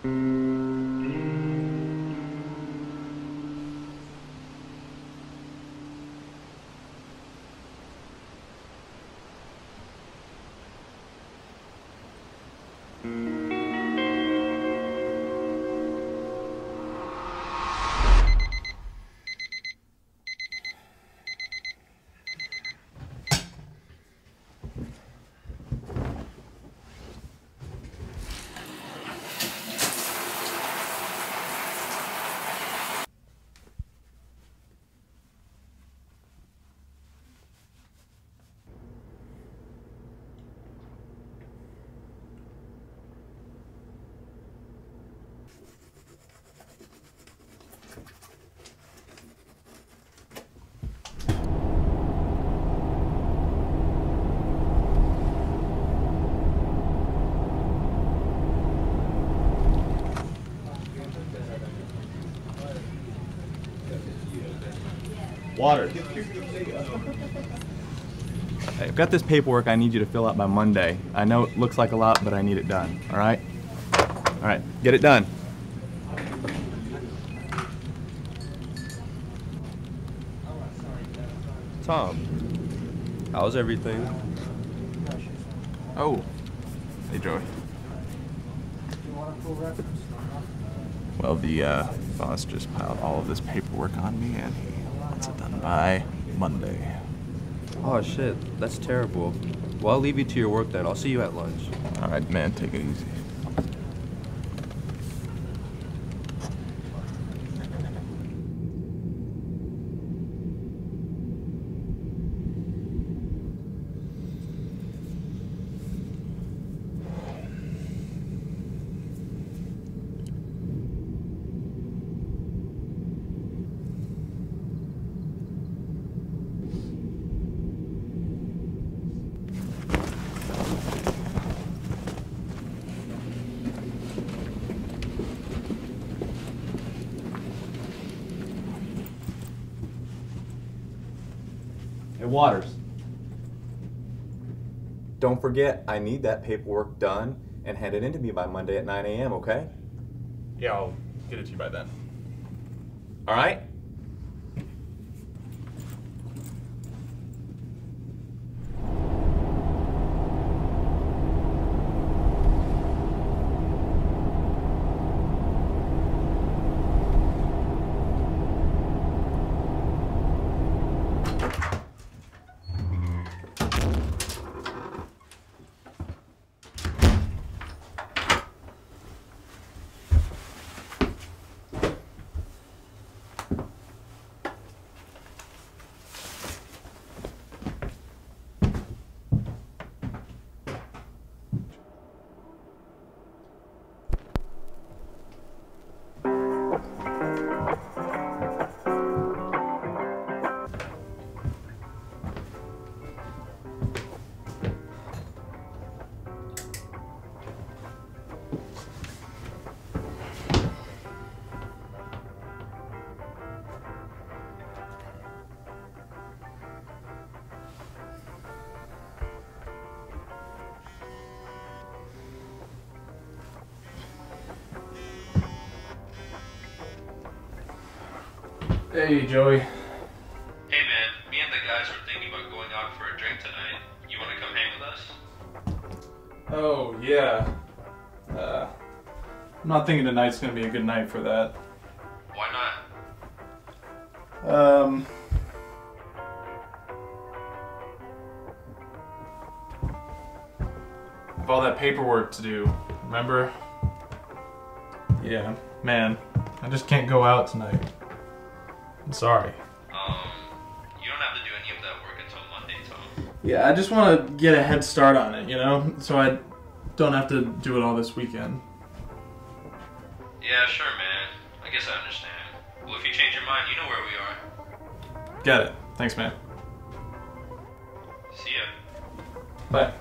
Water. Hey, I've got this paperwork I need you to fill out by Monday. I know it looks like a lot, but I need it done, all right? All right, get it done. Tom, how's everything? Oh, hey Joey. Well, the boss just piled all of this paperwork on me, and he wants it done by Monday. Oh shit, that's terrible. Well, I'll leave you to your work then. I'll see you at lunch. All right, man, take it easy. Hey, Waters. Don't forget, I need that paperwork done and handed in to me by Monday at 9 a.m., okay? Yeah, I'll get it to you by then. All right? Hey, Joey. Hey man, me and the guys were thinking about going out for a drink tonight. You want to come hang with us? Oh, yeah. I'm not thinking tonight's gonna be a good night for that. Why not? I've all that paperwork to do, remember? Yeah, man, I just can't go out tonight. I'm sorry. You don't have to do any of that work until Monday, Tom. Yeah, I just want to get a head start on it, you know? So I don't have to do it all this weekend. Yeah, sure, man. I guess I understand. Well, if you change your mind, you know where we are. Got it. Thanks, man. See ya. Bye.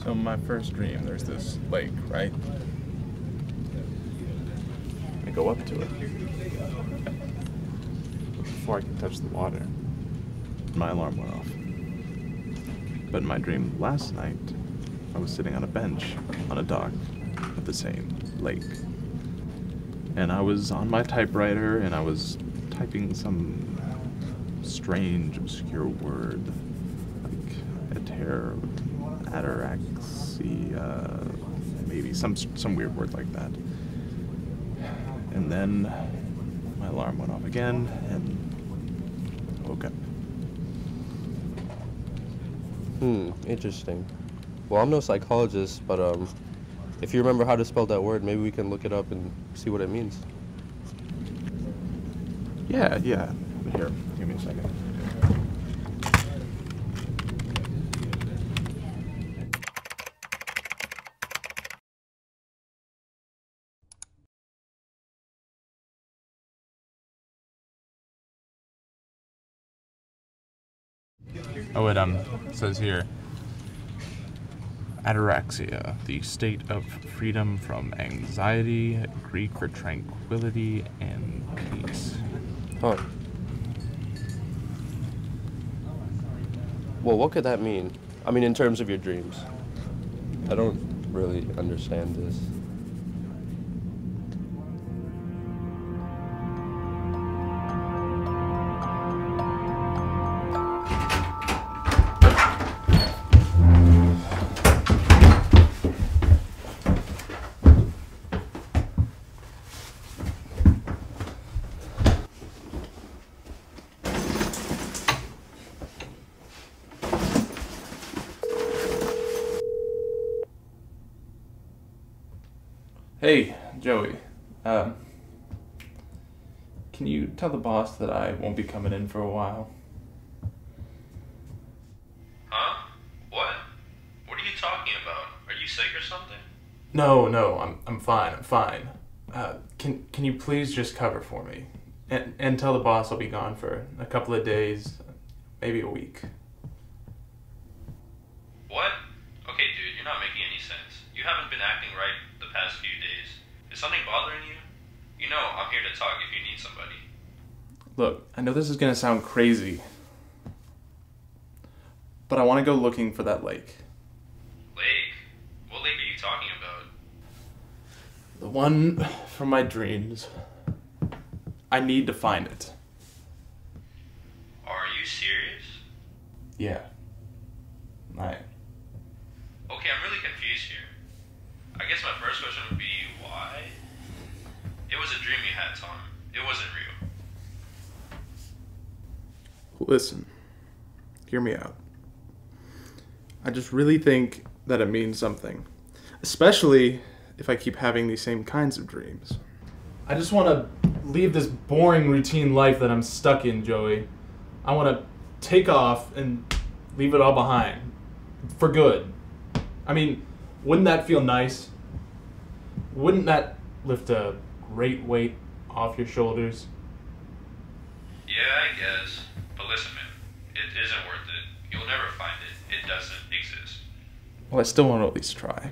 So in my first dream, there's this lake, right? I go up to it. But before I can touch the water, my alarm went off. But in my dream last night, I was sitting on a bench on a dock at the same lake. And I was on my typewriter and I was typing some strange, obscure word, like Ataraxia, maybe some weird word like that. And then my alarm went off again, and I woke up. Interesting. Well, I'm no psychologist, but if you remember how to spell that word, maybe we can look it up and see what it means. Yeah. Here, give me a second. Oh, it says here, Ataraxia, the state of freedom from anxiety, Greek for tranquility and peace. Huh. Well, what could that mean? I mean, in terms of your dreams. I don't really understand this. Hey, Joey. Can you tell the boss that I won't be coming in for a while? Huh? What? What are you talking about? Are you sick or something? No, I'm fine. Can you please just cover for me? And tell the boss I'll be gone for a couple of days, maybe a week. What? Okay, dude, you're not making any sense. You haven't been acting right the past few days. Is something bothering you? You know, I'm here to talk if you need somebody. Look, I know this is gonna sound crazy, but I want to go looking for that lake. Lake? What lake are you talking about? The one from my dreams. I need to find it. Are you serious? Yeah. Okay, I'm really confused here. I guess my first question would be, why? It was a dream you had, Tom. It wasn't real. Listen, hear me out. I just really think that it means something. Especially if I keep having these same kinds of dreams. I just want to leave this boring routine life that I'm stuck in, Joey. I want to take off and leave it all behind. For good. I mean, wouldn't that feel nice? Wouldn't that lift a great weight off your shoulders? Yeah, I guess. But listen, man, it isn't worth it. You'll never find it. It doesn't exist. Well, I still want to at least try.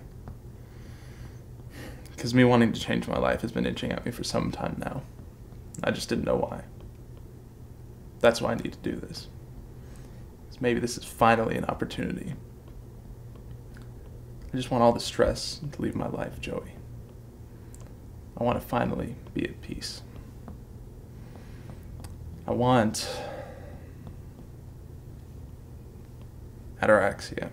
Because me wanting to change my life has been itching at me for some time now. I just didn't know why. That's why I need to do this. Because maybe this is finally an opportunity. I just want all the stress to leave my life, Joey. I want to finally be at peace. I want Ataraxia.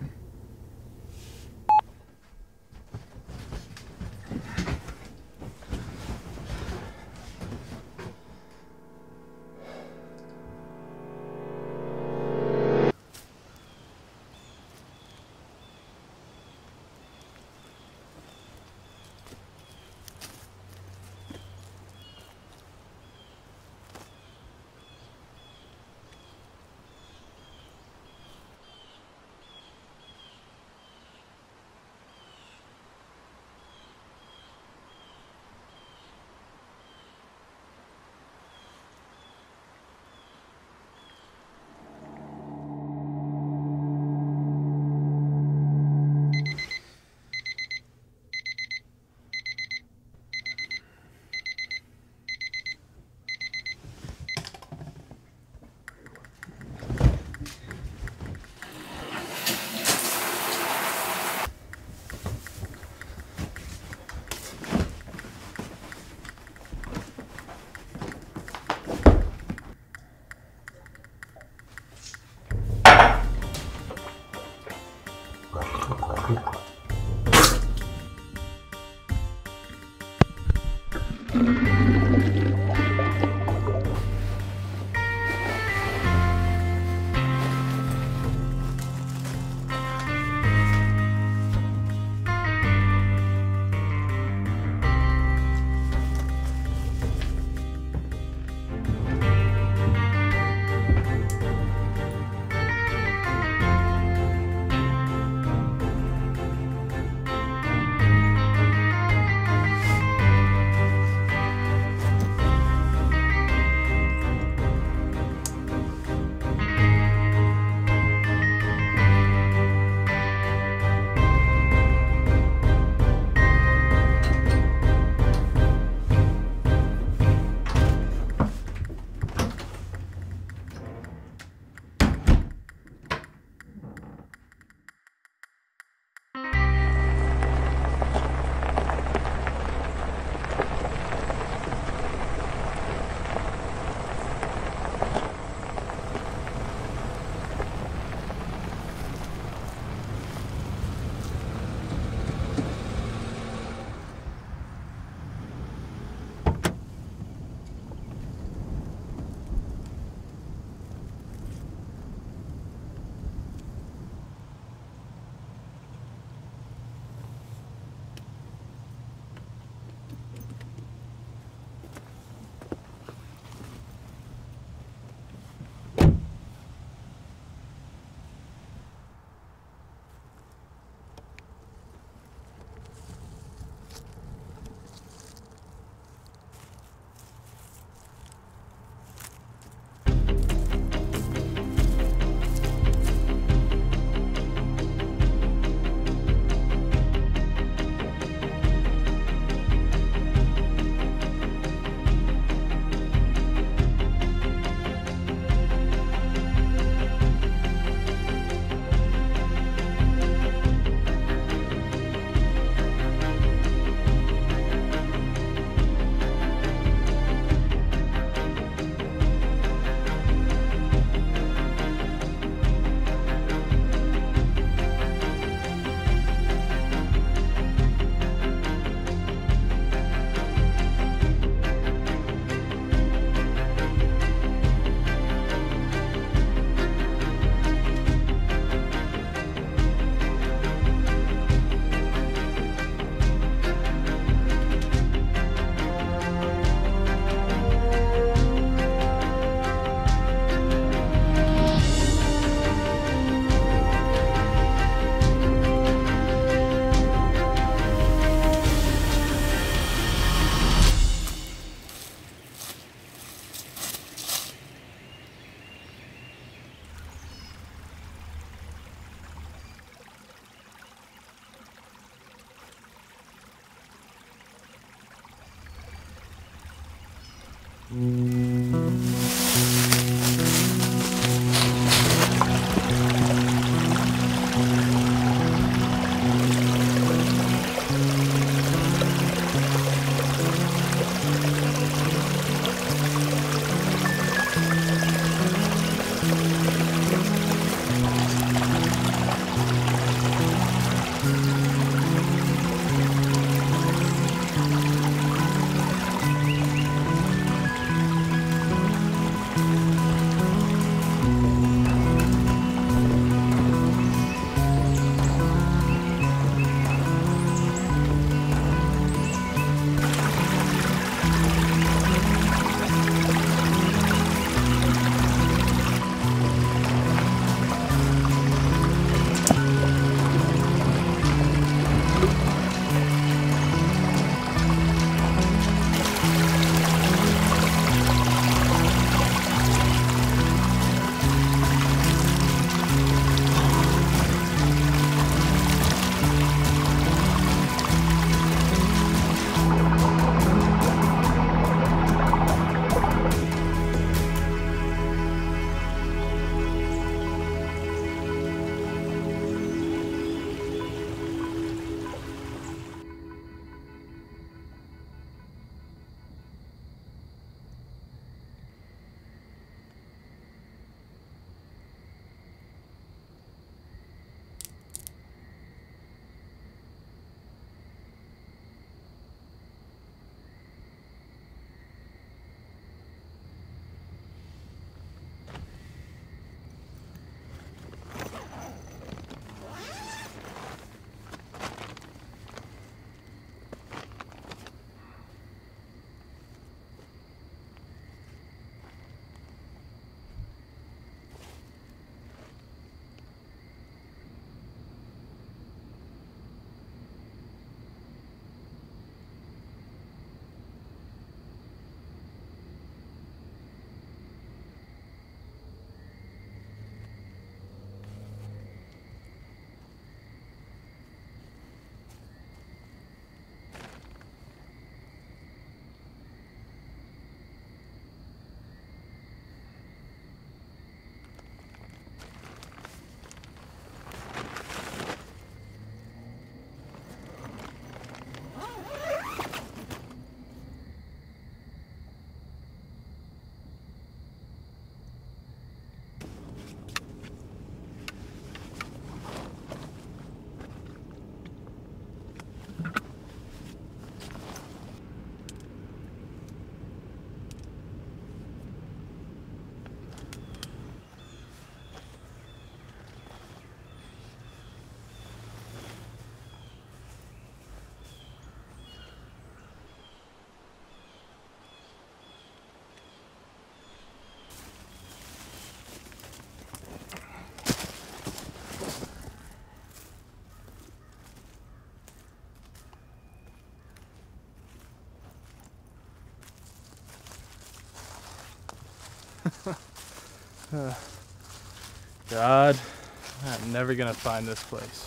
God, I'm never gonna find this place.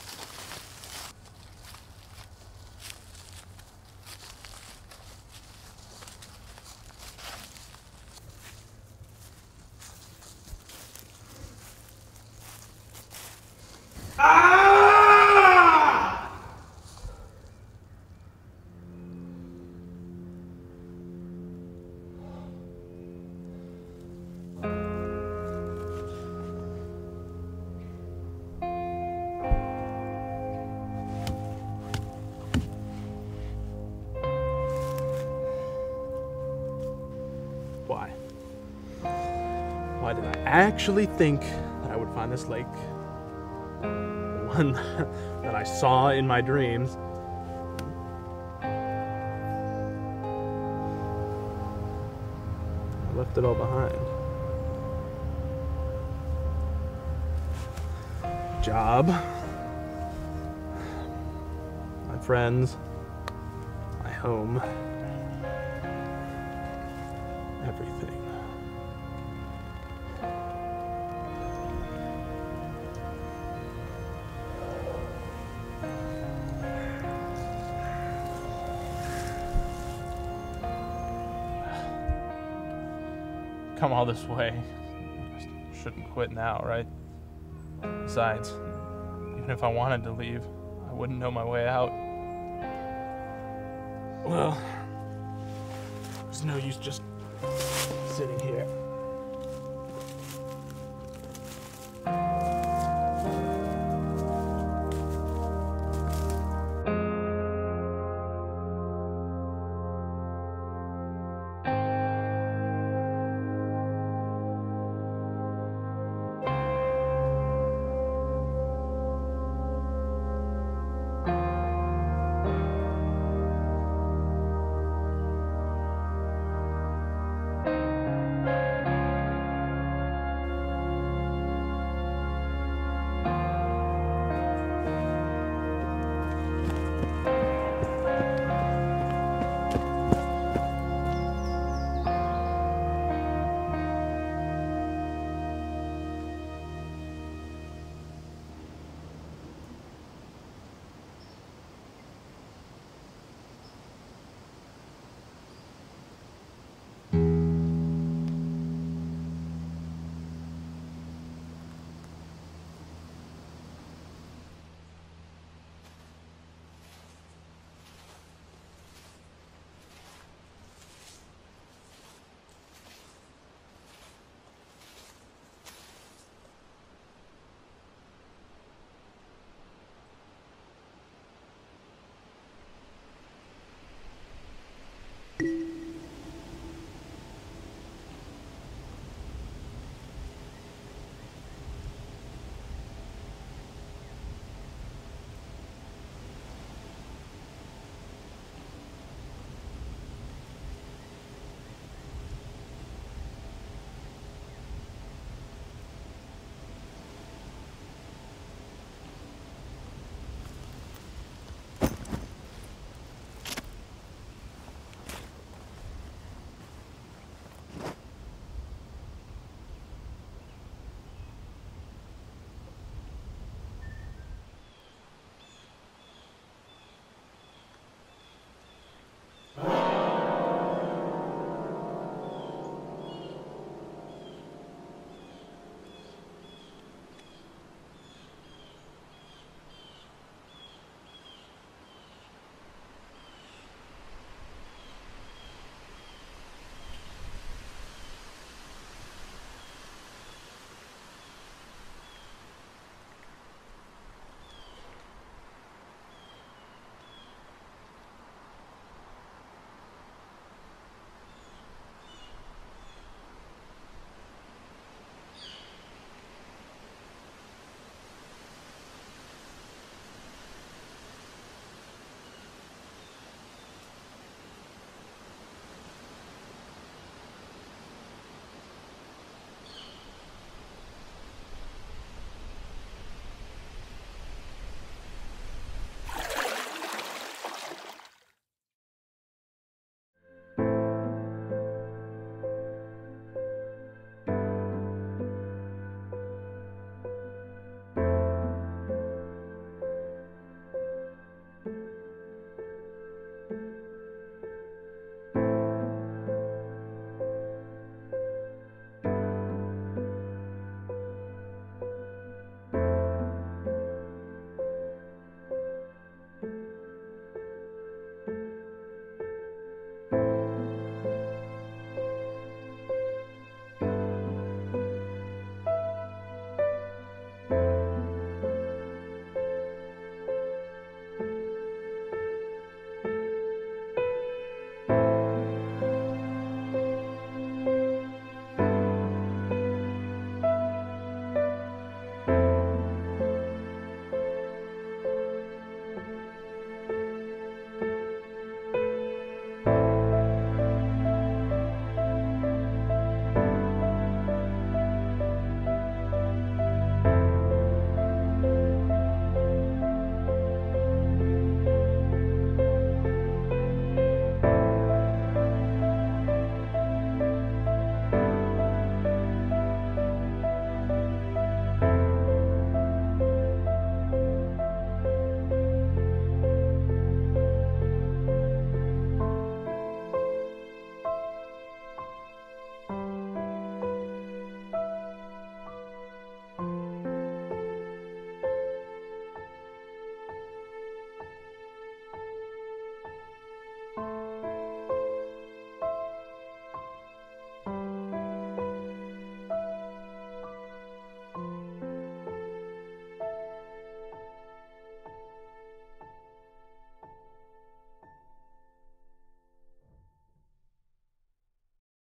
Why? Why did I actually think that I would find this lake? The one that I saw in my dreams. I left it all behind. Job. My friends. My home. Everything. Come all this way. I shouldn't quit now, right? Besides, even if I wanted to leave, I wouldn't know my way out. Well, there's no use just sitting here.